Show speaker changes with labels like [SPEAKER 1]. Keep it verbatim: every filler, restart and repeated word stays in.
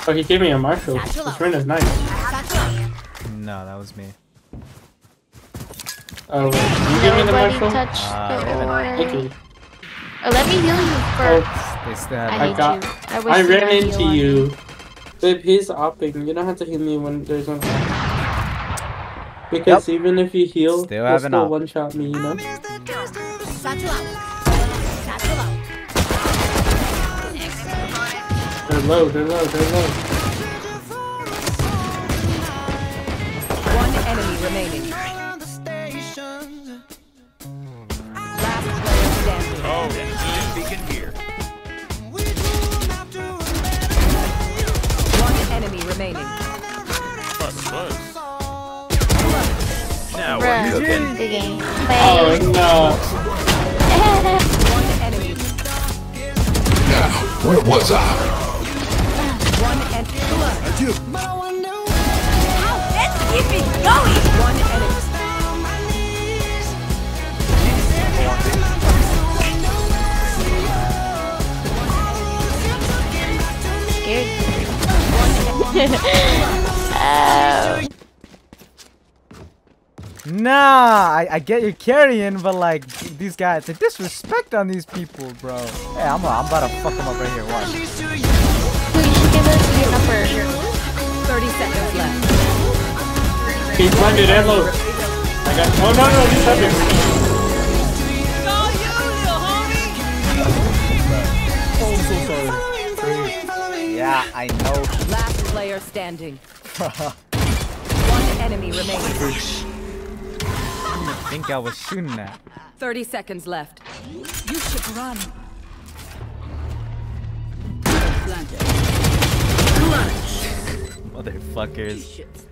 [SPEAKER 1] Oh, he gave me a Marshall. This friend is nice.
[SPEAKER 2] No, that was me.
[SPEAKER 1] Oh, wait. You give me the Marshall?
[SPEAKER 3] Touch
[SPEAKER 2] Uh,
[SPEAKER 3] the orb.
[SPEAKER 1] Thank you.
[SPEAKER 3] Oh, let me heal you first.
[SPEAKER 1] Oh,
[SPEAKER 2] They stabbed
[SPEAKER 3] I
[SPEAKER 2] me.
[SPEAKER 3] hate
[SPEAKER 1] I got.
[SPEAKER 3] you. I, wish
[SPEAKER 1] I
[SPEAKER 3] you
[SPEAKER 1] ran
[SPEAKER 3] got
[SPEAKER 1] into
[SPEAKER 3] heal on
[SPEAKER 1] you.
[SPEAKER 3] me.
[SPEAKER 1] Babe, he's opping. You don't have to heal me when there's one. Because
[SPEAKER 2] Yep.
[SPEAKER 1] even if you heal,
[SPEAKER 2] Still
[SPEAKER 1] you'll
[SPEAKER 2] have an
[SPEAKER 1] still
[SPEAKER 2] op.
[SPEAKER 1] one shot me, you know? They're low, they're low, they're low.
[SPEAKER 4] One enemy remaining. Last player standing.
[SPEAKER 5] Oh, beacon here.
[SPEAKER 4] One enemy remaining.
[SPEAKER 5] Buzz, buzz. Now
[SPEAKER 3] Bruh,
[SPEAKER 5] we're cooking.
[SPEAKER 3] the game.
[SPEAKER 1] Oh no.
[SPEAKER 4] One enemy.
[SPEAKER 6] Where was I?
[SPEAKER 4] One enemy.
[SPEAKER 6] Adieu.
[SPEAKER 4] Let's keep it going. One enemy.
[SPEAKER 3] Oh.
[SPEAKER 2] Nah, I, I get you carrying, but like these guys, the disrespect on these people, bro. Hey, I'm, I'm about to fuck them up right here. Watch.
[SPEAKER 3] Who you should give us your number?
[SPEAKER 4] Thirty seconds left.
[SPEAKER 1] He's blinded and low. I got. Oh no, no, he's up Oh, I'm so sorry.
[SPEAKER 2] Yeah, I know.
[SPEAKER 4] Last player standing. One enemy remaining.
[SPEAKER 2] I think I was shooting that.
[SPEAKER 4] Thirty seconds left. You should run.
[SPEAKER 2] Motherfuckers.